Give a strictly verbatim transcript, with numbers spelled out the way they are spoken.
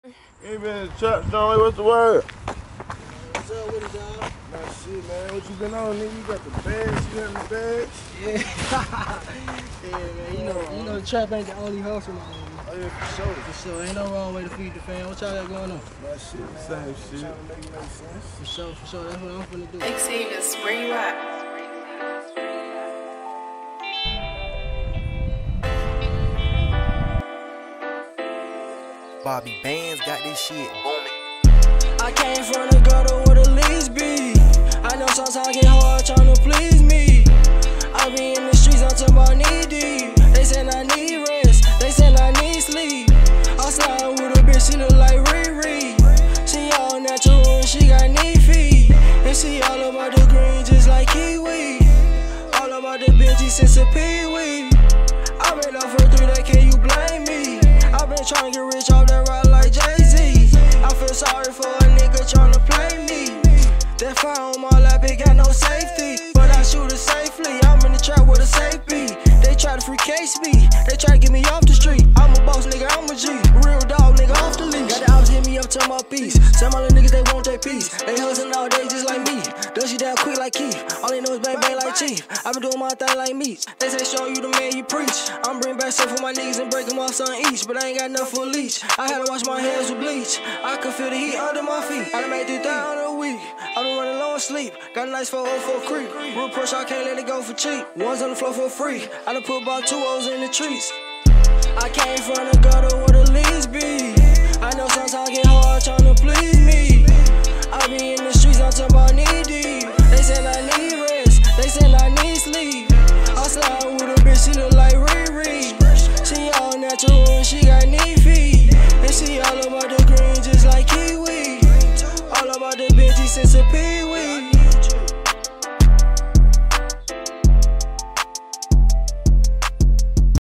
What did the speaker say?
Ain't been in the trap, John. What's the word? What's up with it, dog? Nah, shit, man. What you been on, nigga? You got the bags? You got the bags? Yeah. Yeah, man. You know, you know the trap ain't the only hustle, man. Oh, yeah, for sure. For sure. Ain't no wrong way to feed the fam. What y'all got going on? Nah, shit, man. Same shit. Trying to make it make sense. For sure, for sure. That's what I'm finna do. Xavius, where you at? Bobby Bands got this shit booming. I came from the gutter where the leaves be. I know sometimes I get hard trying to please me. I be in the streets, I'm talking about knee deep. They said I need rest, they said I need sleep. I slide with a bitch, she look like Riri. She all natural and she got knee feet. And she all about the green just like kiwi. All about the Benji since a pee-wee. I been off for three, that can you blame me? I been trying to get rich off that ride like Jay-Z. I feel sorry for a nigga tryna play me. That fire on my lap, it got no safety, but I shoot it safely. I'm in the trap with a safety. They try to free case me, they try to get me off the street. I'm a boss nigga, I'm a G, real dog nigga off the leash. Got the ops hit me up to my piece. Some other niggas they want their piece. They hustling all day just like me. Does she down quick like Keith? All they know is bang bang like Chief. I been doing my thing like Meech. They say show you the man you preach. I'm bringing back stuff for my niggas and break them off some each, but I ain't got enough for a leech. I had to wash my hands with bleach. I could feel the heat under my feet. I done made three thousand a week. I been running low on sleep. Got a nice four oh four creep. Real push, I can't let it go for cheap. Ones on the floor for free. I done put about two O's in the trees. I came from the gutter where the leaves be. I know sometimes I get hard trying to please me. I be in the streets, I'm talking about knee deep. They said I need rest, they said I need sleep. I slide with a bitch, she look like Riri. She all natural and she got knee feet. And she all about the green just like kiwi. All about the Benji since a pee.